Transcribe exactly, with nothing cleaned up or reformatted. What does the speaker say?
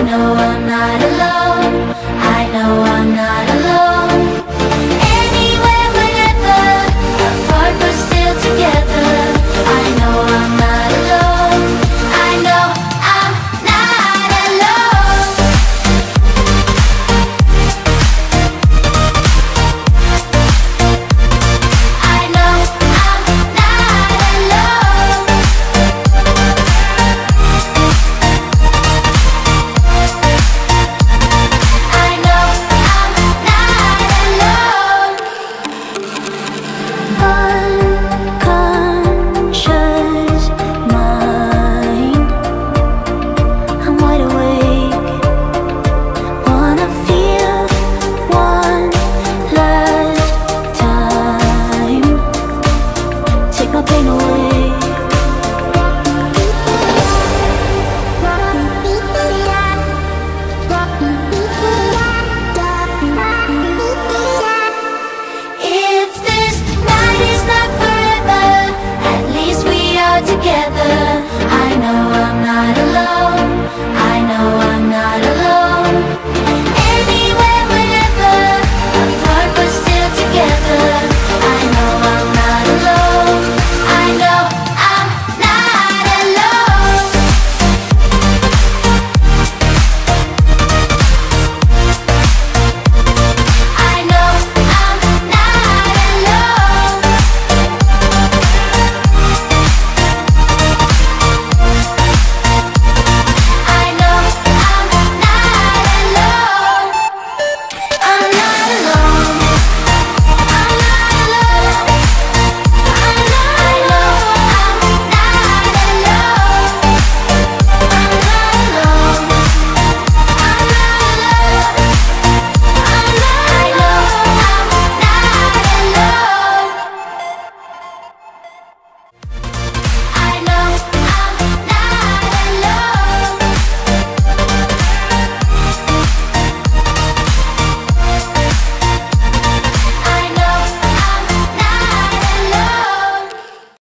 know I'm not alone. I know I'm not alone. Anywhere, whenever, apart but still together. I know I'm not alone. I know I'm not alone. I know I'm not alone. I know I'm not alone. Unconscious mind, I'm wide awake. Wanna feel one last time. Take my pain away. If this night is not forever, at least we are together. I know I'm not alone.